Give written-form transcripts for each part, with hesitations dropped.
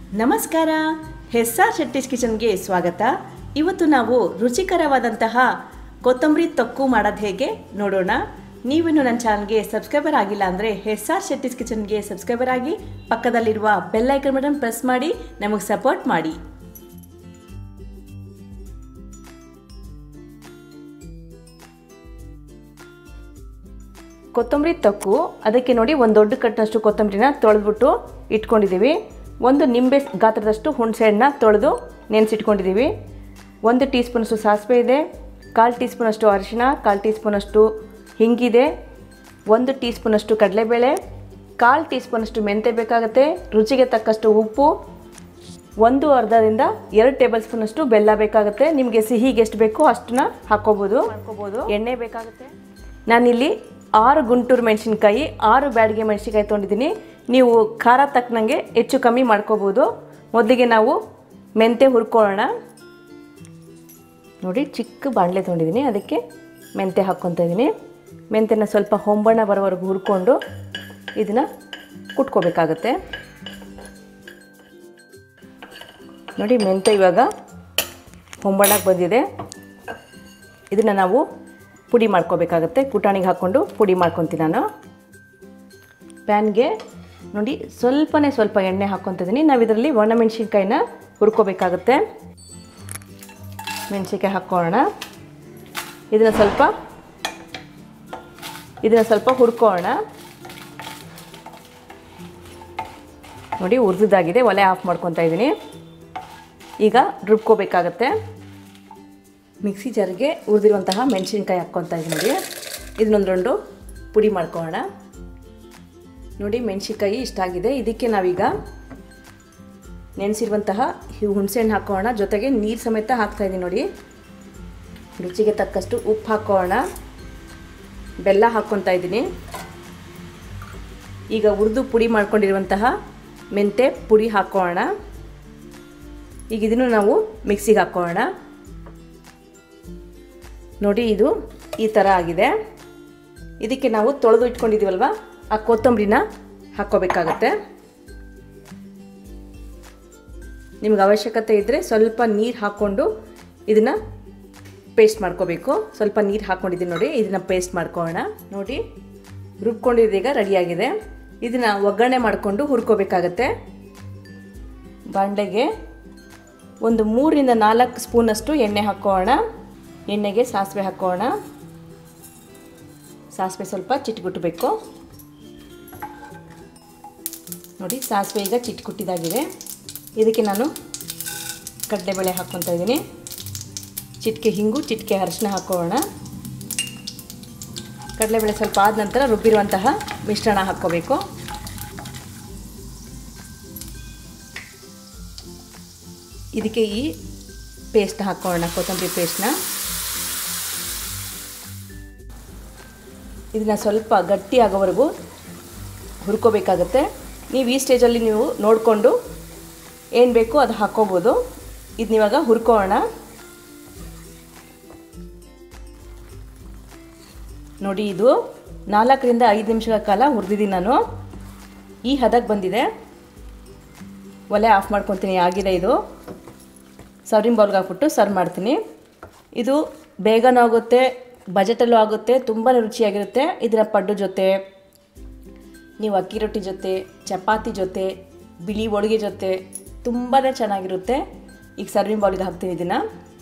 ನಮಸ್ಕಾರ, ಎಸ್.ಆರ್. ಶೆಟ್ಟಿಸ್ ಕಿಚನ್ಗೆ ಸ್ವಾಗತ. ಇವತ್ತು ನಾವು ರುಚಿಕರವಾದಂತಹ ಕೊತ್ತಂಬರಿ ತೊಕ್ಕು ಮಾಡೋದು ಹೇಗೆ ನೋಡೋಣ. ನೀವಿನ್ನು ನನ್ನ ಚಾನಲ್ಗೆ ಸಬ್ಸ್ಕ್ರೈಬರ್ ಆಗಿಲ್ಲ ಅಂದರೆ ಎಸ್.ಆರ್. ಶೆಟ್ಟಿಸ್ ಕಿಚನ್ಗೆ ಸಬ್ಸ್ಕ್ರೈಬರ್ ಆಗಿ, ಪಕ್ಕದಲ್ಲಿರುವ ಬೆಲ್ ಐಕನ್ ಬಟನ್ ಪ್ರೆಸ್ ಮಾಡಿ ನಮಗೆ ಸಪೋರ್ಟ್ ಮಾಡಿ. ಕೊತ್ತಂಬರಿ ತೊಕ್ಕು, ಅದಕ್ಕೆ ನೋಡಿ ಒಂದು ದೊಡ್ಡ ಕಟ್ಟಿನಷ್ಟು ಕೊತ್ತಂಬರಿನ ತೊಳೆದ್ಬಿಟ್ಟು ಇಟ್ಕೊಂಡಿದ್ದೀವಿ. ಒಂದು ನಿಂಬೆ ಗಾತ್ರದಷ್ಟು ಹುಣಸೆಹಣ್ಣನ್ನ ತೊಳೆದು ನೆನೆಸಿಟ್ಕೊಂಡಿದ್ದೀವಿ. 1 ಟೀ ಸ್ಪೂನಷ್ಟು ಸಾಸಿವೆ ಇದೆ, 1/4 ಟೀ ಸ್ಪೂನಷ್ಟು ಅರಿಶಿಣ, 1/4 ಟೀ ಸ್ಪೂನಷ್ಟು ಹಿಂಗಿದೆ, 1 ಟೀ ಸ್ಪೂನಷ್ಟು ಕಡಲೆಬೇಳೆ, 1/4 ಟೀ ಸ್ಪೂನಷ್ಟು ಮೆಂತೆ ಬೇಕಾಗುತ್ತೆ, ರುಚಿಗೆ ತಕ್ಕಷ್ಟು ಉಪ್ಪು, 1/2ರಿಂದ 2 ಟೇಬಲ್ ಸ್ಪೂನಷ್ಟು ಬೆಲ್ಲ ಬೇಕಾಗುತ್ತೆ. ನಿಮಗೆ ಸಿಹಿಗೆ ಎಷ್ಟು ಬೇಕೋ ಅಷ್ಟನ್ನ ಹಾಕ್ಕೋಬೋದು. ಎಣ್ಣೆ ಬೇಕಾಗುತ್ತೆ. ನಾನಿಲ್ಲಿ 6 ಗುಂಟೂರು ಮೆಣಸಿನ್ಕಾಯಿ, 6 ಬ್ಯಾಡಿಗೆ ಮೆಣಸಿನ್ಕಾಯಿ ತೊಗೊಂಡಿದ್ದೀನಿ. ನೀವು ಖಾರ ತಕ್ಕನಂಗೆ ಹೆಚ್ಚು ಕಮ್ಮಿ ಮಾಡ್ಕೋಬೋದು. ಮೊದಲಿಗೆ ನಾವು ಮೆಂತೆ ಹುರ್ಕೊಳ್ಳೋಣ. ನೋಡಿ, ಚಿಕ್ಕ ಬಾಣಲೆ ತೊಗೊಂಡಿದ್ದೀನಿ, ಅದಕ್ಕೆ ಮೆಂತೆ ಹಾಕ್ಕೊತಾ ಇದ್ದೀನಿ. ಮೆಂತೆನ ಸ್ವಲ್ಪ ಹೊಂಬಣ್ಣ ಬರೋವರೆಗೂ ಹುರ್ಕೊಂಡು ಇದನ್ನು ಕುಟ್ಕೋಬೇಕಾಗತ್ತೆ. ನೋಡಿ, ಮೆಂತೆ ಇವಾಗ ಹೊಂಬಣ್ಣಕ್ಕೆ ಬಂದಿದೆ. ಇದನ್ನು ನಾವು ಪುಡಿ ಮಾಡ್ಕೋಬೇಕಾಗತ್ತೆ. ಕುಟಾಣಿಗೆ ಹಾಕ್ಕೊಂಡು ಪುಡಿ ಮಾಡ್ಕೊತೀನಿ ನಾನು. ಪ್ಯಾನ್ಗೆ ನೋಡಿ ಸ್ವಲ್ಪ ಎಣ್ಣೆ ಹಾಕ್ಕೊತಿದ್ದೀನಿ. ನಾವು ಇದರಲ್ಲಿ ಒಣಮೆಣ್ಸಿನ್ಕಾಯಿನ ಹುರ್ಕೋಬೇಕಾಗತ್ತೆ. ಮೆಣಸಿನ್ಕಾಯಿ ಹಾಕ್ಕೊಳ್ಳೋಣ. ಇದನ್ನು ಸ್ವಲ್ಪ ಹುರ್ಕೊಳ್ಳೋಣ. ನೋಡಿ, ಹುರಿದಾಗಿದೆ. ಒಲೆ ಆಫ್ ಮಾಡ್ಕೊತಾ ಇದ್ದೀನಿ. ಈಗ ರುಬ್ಕೋಬೇಕಾಗತ್ತೆ. ಮಿಕ್ಸಿ ಜಾರಿಗೆ ಹುರಿದಿರುವಂತಹ ಮೆಣಸಿನ್ಕಾಯಿ ಹಾಕ್ಕೊತಾ ಇದ್ದೀನಿ. ನೋಡಿ, ಇದನ್ನೊಂದು ರೌಂಡು ಪುಡಿ ಮಾಡ್ಕೊಳ್ಳೋಣ. ನೋಡಿ, ಮೆಣಸಿನ್ಕಾಯಿ ಇಷ್ಟಾಗಿದೆ. ಇದಕ್ಕೆ ನಾವೀಗ ನೆನೆಸಿರುವಂತಹ ಹುಣಸೆಹಣ್ಣು ಹಾಕೋಣ. ಜೊತೆಗೆ ನೀರು ಸಮೇತ ಹಾಕ್ತಾಯಿದ್ದೀನಿ. ನೋಡಿ, ರುಚಿಗೆ ತಕ್ಕಷ್ಟು ಉಪ್ಪು ಹಾಕೋಣ. ಬೆಲ್ಲ ಹಾಕ್ಕೊತಾ ಇದ್ದೀನಿ. ಈಗ ಹುರಿದು ಪುಡಿ ಮಾಡ್ಕೊಂಡಿರುವಂತಹ ಮೆಂತೆ ಪುಡಿ ಹಾಕೋಣ. ಈಗ ಇದನ್ನು ನಾವು ಮಿಕ್ಸಿಗೆ ಹಾಕೋಣ. ನೋಡಿ, ಇದು ಈ ಥರ ಆಗಿದೆ. ಇದಕ್ಕೆ ನಾವು ತೊಳೆದು ಇಟ್ಕೊಂಡಿದ್ದೀವಲ್ವ, ಆ ಕೊತ್ತಂಬರಿನ ಹಾಕ್ಕೋಬೇಕಾಗತ್ತೆ. ನಿಮ್ಗೆ ಅವಶ್ಯಕತೆ ಇದ್ದರೆ ಸ್ವಲ್ಪ ನೀರು ಹಾಕ್ಕೊಂಡು ಇದನ್ನು ಪೇಸ್ಟ್ ಮಾಡ್ಕೋಬೇಕು. ಸ್ವಲ್ಪ ನೀರು ಹಾಕ್ಕೊಂಡಿದ್ದೀನಿ. ನೋಡಿ, ಇದನ್ನು ಪೇಸ್ಟ್ ಮಾಡ್ಕೊಳ್ಳೋಣ. ನೋಡಿ, ರುಬ್ಕೊಂಡಿದ್ದೀಗ ರೆಡಿಯಾಗಿದೆ. ಇದನ್ನು ಒಗ್ಗರಣೆ ಮಾಡಿಕೊಂಡು ಹುರ್ಕೋಬೇಕಾಗತ್ತೆ. ಬಾಣಲೆಗೆ ಒಂದು 3ರಿಂದ 4 ಸ್ಪೂನಷ್ಟು ಎಣ್ಣೆ ಹಾಕ್ಕೊಳ್ಳೋಣ. ಎಣ್ಣೆಗೆ ಸಾಸಿವೆ ಹಾಕೋಣ. ಸಾಸಿವೆ ಸ್ವಲ್ಪ ಚಿಟ್ಗುಟ್ಟಬೇಕು. ನೋಡಿ, ಸಾಸಿವೆ ಈಗ ಚಿಟ್ಗುಟ್ಟಿದಾಗಿದೆ. ಇದಕ್ಕೆ ನಾನು ಕಡಲೆಬೇಳೆ ಹಾಕ್ಕೊತಾ ಇದ್ದೀನಿ. ಚಿಟಿಕೆ ಹಿಂಗು, ಚಿಟಿಕೆ ಅರಿಶಿನ ಹಾಕೋಣ. ಕಡಲೆಬೇಳೆ ಸ್ವಲ್ಪ ಆದ ನಂತರ ರುಬ್ಬಿರುವಂತಹ ಮಿಶ್ರಣ ಹಾಕ್ಕೋಬೇಕು. ಇದಕ್ಕೆ ಈ ಪೇಸ್ಟ್ ಹಾಕೋಣ, ಕೊತ್ತಂಬರಿ ಪೇಸ್ಟ್ನ. ಇದನ್ನು ಸ್ವಲ್ಪ ಗಟ್ಟಿ ಆಗೋವರೆಗೂ ಹುರ್ಕೋಬೇಕಾಗತ್ತೆ. ನೀವು ಈ ಸ್ಟೇಜಲ್ಲಿ ನೀವು ನೋಡಿಕೊಂಡು ಏನು ಬೇಕೋ ಅದು ಹಾಕ್ಕೋಬೋದು. ಇದನ್ನಿವಾಗ ಹುರ್ಕೋಣ. ನೋಡಿ, ಇದು 4ರಿಂದ 5 ನಿಮಿಷಗಳ ಕಾಲ ಹುರಿದಿದ್ದೀನಿ ನಾನು. ಈ ಹದಕ್ಕೆ ಬಂದಿದೆ. ಒಲೆ ಆಫ್ ಮಾಡ್ಕೊತೀನಿ. ಆಗಿದೆ. ಇದು ಸರ್ವಿಂಗ್ ಬೌಲ್ಗೆ ಹಾಕ್ಬಿಟ್ಟು ಸರ್ವ್ ಮಾಡ್ತೀನಿ. ಇದು ಬೇಗನೂ ಆಗುತ್ತೆ, ಬಜೆಟಲ್ಲೂ ಆಗುತ್ತೆ, ತುಂಬಾ ರುಚಿಯಾಗಿರುತ್ತೆ. ಇದರ ಪಡ್ಡು ಜೊತೆ, ನೀವು ಅಕ್ಕಿ ರೊಟ್ಟಿ ಜೊತೆ, ಚಪಾತಿ ಜೊತೆ, ಬಿಳಿ ಹೋಳಿಗೆ ಜೊತೆ ತುಂಬಾ ಚೆನ್ನಾಗಿರುತ್ತೆ. ಈಗ ಸರ್ವಿಂಗ್ ಬೌಲ್ಗೆ ಹಾಕ್ತೀನಿ. ಇದನ್ನು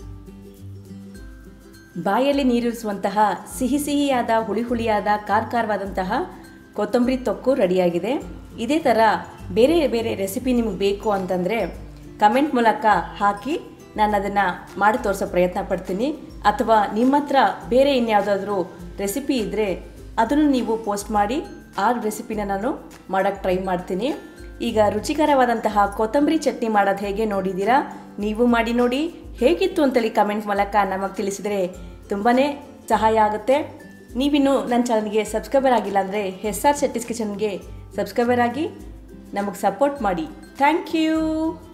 ಬಾಯಲ್ಲಿ ನೀರಿರಿಸುವಂತಹ ಸಿಹಿಯಾದ, ಹುಳಿಯಾದ, ಖಾರವಾದಂತಹ ಕೊತ್ತಂಬರಿ ತೊಕ್ಕು ರೆಡಿಯಾಗಿದೆ. ಇದೇ ಥರ ಬೇರೆ ಬೇರೆ ರೆಸಿಪಿ ನಿಮಗೆ ಬೇಕು ಅಂತಂದರೆ ಕಮೆಂಟ್ ಮೂಲಕ ಹಾಕಿ, ನಾನು ಅದನ್ನು ಮಾಡಿ ತೋರಿಸೋ ಪ್ರಯತ್ನ ಪಡ್ತೀನಿ. ಅಥವಾ ನಿಮ್ಮ ಹತ್ರ ಬೇರೆ ಇನ್ಯಾವುದಾದ್ರೂ ರೆಸಿಪಿ ಇದ್ದರೆ ಅದನ್ನು ನೀವು ಪೋಸ್ಟ್ ಮಾಡಿ, ಆ ರೆಸಿಪಿನ ನಾನು ಮಾಡೋಕ್ಕೆ ಟ್ರೈ ಮಾಡ್ತೀನಿ. ಈಗ ರುಚಿಕರವಾದಂತಹ ಕೊತ್ತಂಬರಿ ಚಟ್ನಿ ಮಾಡೋದು ಹೇಗೆ ನೋಡಿದ್ದೀರಾ. ನೀವು ಮಾಡಿ ನೋಡಿ, ಹೇಗಿತ್ತು ಅಂತೇಳಿ ಕಮೆಂಟ್ ಮೂಲಕ ನಮಗೆ ತಿಳಿಸಿದರೆ ತುಂಬಾ ಸಹಾಯ ಆಗುತ್ತೆ. ನೀವಿನ್ನೂ ನನ್ನ ಚಾನಲ್ಗೆ ಸಬ್ಸ್ಕ್ರೈಬರ್ ಆಗಿಲ್ಲ ಅಂದರೆ ಎಸ್.ಆರ್. ಶೆಟ್ಟಿಸ್ ಕಿಚನ್ಗೆ ಸಬ್ಸ್ಕ್ರೈಬರ್ ಆಗಿ ನಮಗೆ ಸಪೋರ್ಟ್ ಮಾಡಿ. Thank you.